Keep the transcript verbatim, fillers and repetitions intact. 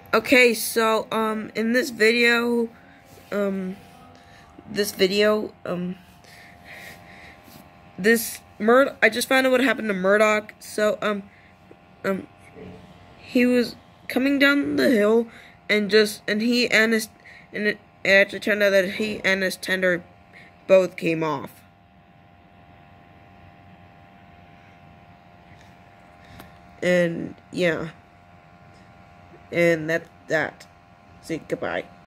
Okay, so um in this video um this video um this Mur I just found out what happened to Murdoch. So um um he was coming down the hill and just and he and his and it, it actually turned out that he and his tender both came off. And yeah. And that's that. Say goodbye.